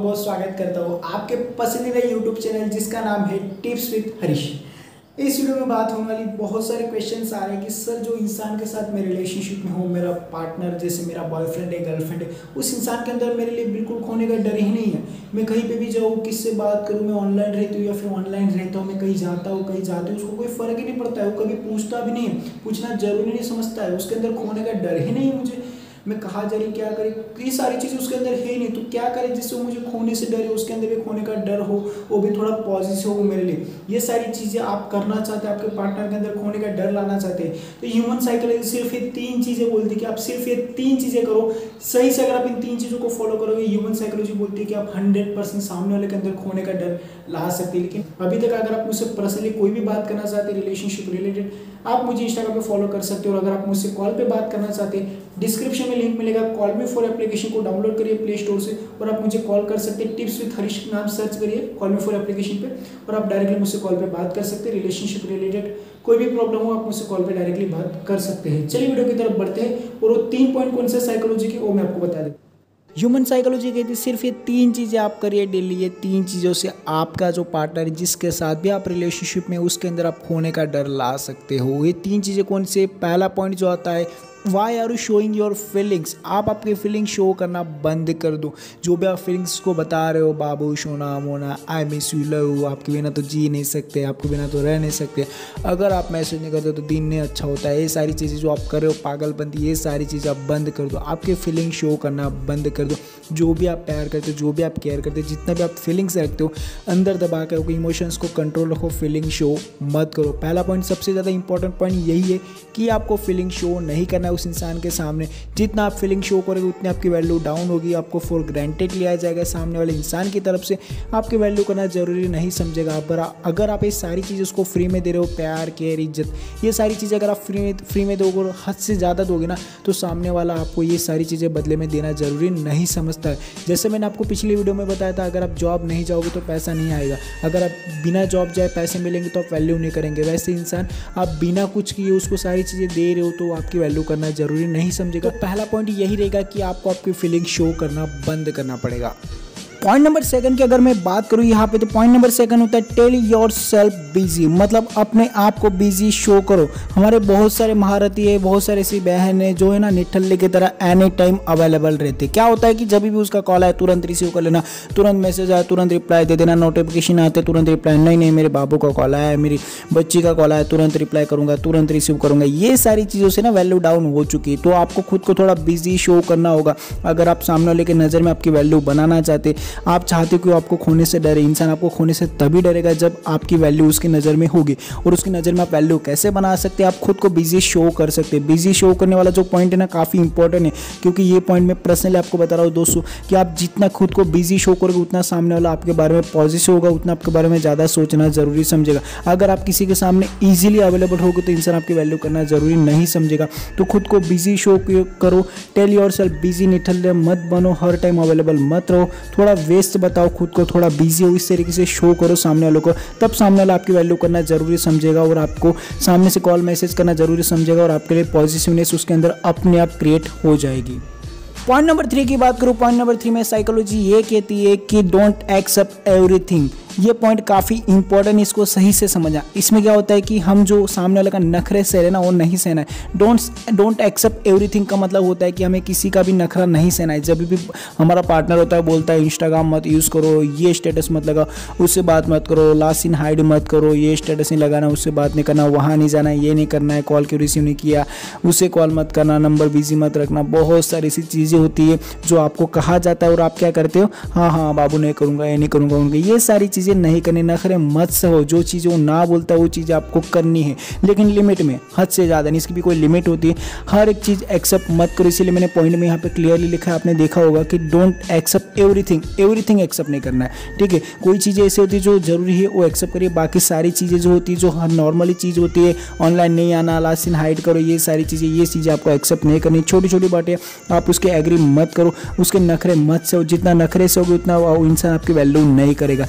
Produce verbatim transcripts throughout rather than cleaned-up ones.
बहुत स्वागत करता हूँ आपके पसंदीदा यूट्यूब चैनल जिसका नाम है टिप्स विद हरीश। इस वीडियो में बात होने वाली बहुत सारे क्वेश्चंस आ रहे हैं कि सर जो इंसान के साथ मैं रिलेशनशिप में हूँ, मेरा पार्टनर जैसे मेरा बॉयफ्रेंड है, गर्लफ्रेंड है, उस इंसान के अंदर मेरे लिए बिल्कुल खोने का डर ही नहीं है। मैं कहीं पे भी जाऊँ, किससे बात करूँ, मैं ऑनलाइन रहती हूँ या फिर ऑनलाइन रहता हूँ, मैं कहीं जाता हूँ कहीं जाती हूँ, उसको कोई फ़र्क ही नहीं पड़ता है, वो कभी पूछता भी नहीं है, पूछना जरूरी नहीं समझता है, उसके अंदर खोने का डर ही नहीं है। मुझे मैं कहाँ जा रही क्या करें, ये सारी चीज़ें उसके अंदर है ही नहीं, तो क्या करें जिससे वो मुझे खोने से डरे, उसके अंदर भी खोने का डर हो, वो भी थोड़ा पॉजिटिव हो मेरे लिए। ये सारी चीज़ें आप करना चाहते हैं, आपके पार्टनर के अंदर खोने का डर लाना चाहते हैं, तो ह्यूमन साइकोलॉजी सिर्फ ये तीन चीज़ें बोलती है कि आप सिर्फ ये तीन चीज़ें करो। सही से अगर आप इन तीन चीज़ों को फॉलो करोगे, ह्यूमन साइकोलॉजी बोलती है कि आप हंड्रेड परसेंट सामने वाले के अंदर खोने का डर ला सकते हैं। लेकिन अभी तक अगर आप मुझसे पर्सनली कोई भी बात करना चाहते हैं रिलेशनशिप रिलेटेड, आप मुझे इंस्टाग्राम पे फॉलो कर सकते हो। और अगर आप मुझसे कॉल पे बात करना चाहते हैं, डिस्क्रिप्शन में लिंक मिलेगा, कॉल मी फॉर एप्लीकेशन को डाउनलोड करिए प्ले स्टोर से और आप मुझे कॉल कर सकते हैं। टिप्स विद हरीश नाम सर्च करिए कॉल मी फॉर एप्लीकेशन पे और आप डायरेक्टली मुझसे कॉल पे बात कर सकते हैं। रिलेशनशिप रिलेटेड कोई भी प्रॉब्लम हो आप मुझसे कॉल पे डायरेक्टली बात कर सकते हैं। चलिए वीडियो की तरफ बढ़ते हैं और वो तीन पॉइंट कौन से साइकोलॉजी के वो मैं आपको बता दें। ह्यूमन साइकोलॉजी कहती है सिर्फ ये तीन चीज़ें आप करिए डेली, ये तीन चीज़ों से आपका जो पार्टनर जिसके साथ भी आप रिलेशनशिप में उसके अंदर आप खोने का डर ला सकते हो। ये तीन चीज़ें कौन से? पहला पॉइंट जो आता है, why are you showing your feelings. आप आपके फीलिंग शो करना बंद कर दो। जो भी आप फीलिंग्स को बता रहे हो, बाबू सोना मोना आई मिस यू लव, आपके बिना तो जी नहीं सकते, आपके बिना तो रह नहीं सकते, अगर आप मैसेज नहीं करते तो दिन नहीं अच्छा होता है, ये सारी चीज़ें जो आप कर रहे हो पागलपंती, ये सारी चीज़ें आप बंद कर दो। आपके फीलिंग शो करना बंद कर दो। जो भी आप प्यार करते हो, जो भी आप केयर करते हो, जितना भी आप फीलिंग्स रखते हो अंदर दबा कर इमोशंस को कंट्रोल रखो, फीलिंग शो मत करो। पहला पॉइंट, सबसे ज़्यादा इंपॉर्टेंट पॉइंट यही है कि आपको फीलिंग शो नहीं करना है उस इंसान के सामने। जितना आप फीलिंग शो करोगे उतनी आपकी वैल्यू डाउन होगी, आपको फॉर ग्रांटेड लिया जाएगा सामने वाले इंसान की तरफ से, आपकी वैल्यू करना जरूरी नहीं समझेगा। आप अगर आप ये सारी चीज़ें उसको फ्री में दे रहे हो, प्यार केयर इज्जत, ये सारी चीज़ें अगर आप फ्री में फ्री में दोगे और हद से ज़्यादा दोगे ना, तो सामने वाला आपको ये सारी चीज़ें बदले में देना जरूरी नहीं समझता है। जैसे मैंने आपको पिछली वीडियो में बताया था, अगर आप जॉब नहीं जाओगे तो पैसा नहीं आएगा, अगर आप बिना जॉब जाए पैसे मिलेंगे तो आप वैल्यू नहीं करेंगे। वैसे इंसान आप बिना कुछ किए उसको सारी चीज़ें दे रहे हो तो आपकी वैल्यू करना जरूरी नहीं समझेगा। तो पहला पॉइंट यही रहेगा कि आपको आपकी फीलिंग शो करना बंद करना पड़ेगा। पॉइंट नंबर सेकंड की अगर मैं बात करूँ यहाँ पे, तो पॉइंट नंबर सेकंड होता है टेल योर सेल्फ बिजी, मतलब अपने आप को बिजी शो करो। हमारे बहुत सारे महारथी है, बहुत सारे ऐसी बहन है जो है ना निठल्ले की तरह एनी टाइम अवेलेबल रहते। क्या होता है कि जब भी उसका कॉल आए तुरंत रिसीव कर लेना, तुरंत मैसेज आए तुरंत रिप्लाई दे देना, नोटिफिकेशन आते तुरंत रिप्लाई, नहीं नहीं मेरे बाबू का कॉल आया है, मेरी बच्ची का कॉल आया तुरंत रिप्लाई करूँगा, तुरंत रिसीव करूँगा। ये सारी चीज़ों से ना वैल्यू डाउन हो चुकी है, तो आपको खुद को थोड़ा बिजी शो करना होगा। अगर आप सामने वाले की नज़र में आपकी वैल्यू बनाना चाहते, आप चाहते हो कि आपको खोने से डरे, इंसान आपको खोने से तभी डरेगा जब आपकी वैल्यू उसकी नज़र में होगी। और उसकी नज़र में आप वैल्यू कैसे बना सकते हैं? आप खुद को बिजी शो कर सकते हैं। बिजी शो करने वाला जो पॉइंट है ना काफ़ी इंपॉर्टेंट है, क्योंकि ये पॉइंट मैं पर्सनली आपको बता रहा हूँ दोस्तों कि आप जितना खुद को बिजी शो करोगे उतना सामने वाला आपके बारे में पॉजिटिव होगा, उतना आपके बारे में ज़्यादा सोचना जरूरी समझेगा। अगर आप किसी के सामने ईजिली अवेलेबल होगे तो इंसान आपकी वैल्यू करना जरूरी नहीं समझेगा। तो खुद को बिजी शो करो, टेल योर सेल्फ बिजी, निठल्ले मत बनो, हर टाइम अवेलेबल मत रहो, थोड़ा वेस्ट बताओ, खुद को थोड़ा बिजी हो, इस तरीके से शो करो सामने वालों को, तब सामने वाला आपकी वैल्यू करना जरूरी समझेगा और आपको सामने से कॉल मैसेज करना जरूरी समझेगा और आपके लिए पॉजिटिवनेस उसके अंदर अपने आप क्रिएट हो जाएगी। पॉइंट नंबर थ्री की बात करूँ, पॉइंट नंबर थ्री में साइकोलॉजी ये कहती है कि डोंट एक्सेप्ट एवरीथिंग। ये पॉइंट काफ़ी इंपॉर्टेंट, इसको सही से समझना। इसमें क्या होता है कि हम जो सामने वाले का नखरे सह रहे ना वो नहीं सहना है। डोंट डोंट एक्सेप्ट एवरीथिंग का मतलब होता है कि हमें किसी का भी नखरा नहीं सहना है। जब भी हमारा पार्टनर होता है बोलता है इंस्टाग्राम मत यूज़ करो, ये स्टेटस मत लगाओ, उससे बात मत करो, लास्ट सीन हाइड मत करो, ये स्टेटस नहीं लगाना, उससे बात नहीं करना, वहाँ नहीं जाना, ये नहीं करना है, कॉल क्यों रिसीव नहीं किया, उससे कॉल मत करना, नंबर बिजी मत रखना, बहुत सारी ऐसी चीज़ें होती है जो आपको कहा जाता है और आप क्या करते हो, हाँ हाँ बाबू नहीं करूँगा, ये नहीं करूँगा, ये सारी चीज़ें नहीं करनी। नखरे मत सहो, जो चीज़ वो ना बोलता है वो चीज़ आपको करनी है, लेकिन लिमिट में, हद से ज़्यादा नहीं। इसकी भी कोई लिमिट होती है, हर एक चीज़ एक्सेप्ट मत करो। इसीलिए मैंने पॉइंट में यहाँ पे क्लियरली लिखा है, आपने देखा होगा कि don't accept everything, everything accept नहीं करना है, ठीक है। कोई चीज़ें ऐसी होती है जो जरूरी है वो एक्सेप्ट करिए, बाकी सारी चीज़ें जो होती है जो हर नॉर्मली चीज़ होती है, ऑनलाइन नहीं आना, लास्ट सीन हाइड करो, ये सारी चीज़ें ये चीज़ें आपको एक्सेप्ट नहीं करनी। छोटी छोटी बातें आप उसके एग्री मत करो, उसके नखरे मत से, जितना नखरे से होगी उतना वो इंसान आपकी वैल्यू नहीं करेगा। तो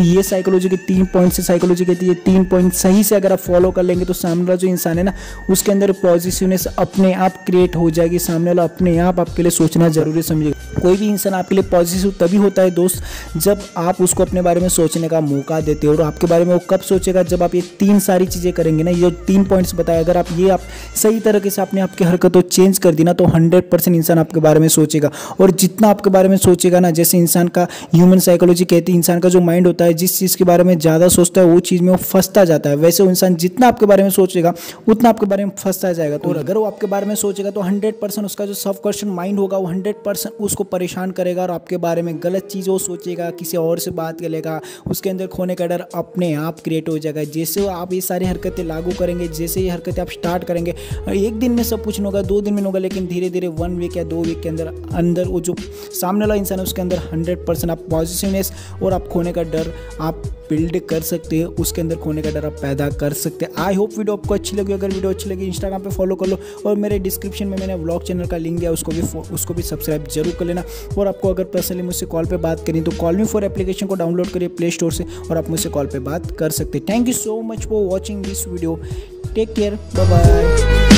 ये साइकोलॉजी के तीन पॉइंट से साइकोलॉजी कहती है तीन पॉइंट सही से अगर आप फॉलो कर लेंगे तो सामने वाला जो इंसान है ना उसके अंदर पॉजिटिवनेस अपने आप क्रिएट हो जाएगी। सामने वाला अपने आप आपके लिए सोचना जरूरी समझेगा। कोई भी इंसान आपके लिए पॉजिटिव तभी होता है दोस्त जब आप उसको अपने बारे में सोचने का मौका देते हो। और आपके बारे में वो कब सोचेगा? जब आप ये तीन सारी चीज़ें करेंगे ना, ये तीन पॉइंट्स बताए, अगर आप ये आप सही तरीके से अपने आपकी हरकतों चेंज कर दी ना तो हंड्रेड परसेंट इंसान आपके बारे में सोचेगा। और जितना आपके बारे में सोचेगा ना, जैसे इंसान का ह्यूमन साइकोलॉजी कहती है इंसान का जो माइंड होता है जिस चीज़ के बारे में ज़्यादा सोचता है वो चीज़ में वो फंसता जाता है। वैसे वो इंसान जितना आपके बारे में सोचेगा उतना आपके बारे में फंसता जाएगा। तो और अगर वो आपके बारे में सोचेगा तो हंड्रेड परसेंट उसका जो सब क्वेश्चन माइंड होगा वो हंड्रेड परसेंट उसको परेशान करेगा और आपके बारे में गलत चीज़ वो सोचेगा, किसी और से बात करेगा, उसके अंदर खोने का डर अपने आप क्रिएट हो जाएगा। जैसे आप ये सारी हरकतें लागू करेंगे, जैसे ये हरकतें आप स्टार्ट करेंगे, एक दिन में सब कुछ नहीं होगा, दो दिन में होगा, लेकिन धीरे धीरे वन वीक या दो वीक के अंदर अंदर वो जो सामने वाला इंसान है उसके अंदर हंड्रेड परसेंट आप पॉजिटिवनेस और आप खोने का डर आप बिल्ड कर सकते हैं, उसके अंदर खोने का डर आप पैदा कर सकते हैं। आई होप वीडियो आपको अच्छी लगी। अगर वीडियो अच्छी लगी इंस्टाग्राम पे फॉलो कर लो और मेरे डिस्क्रिप्शन में मैंने व्लॉग चैनल का लिंक दिया, उसको भी उसको भी सब्सक्राइब जरूर कर लेना। और आपको अगर पर्सनली मुझसे कॉल पे बात करें तो कॉल मी फॉर एप्लीकेशन को डाउनलोड करिए प्ले स्टोर से और आप मुझसे कॉल पे बात कर सकते हैं। Thank you so much for watching this video. Take care, bye bye.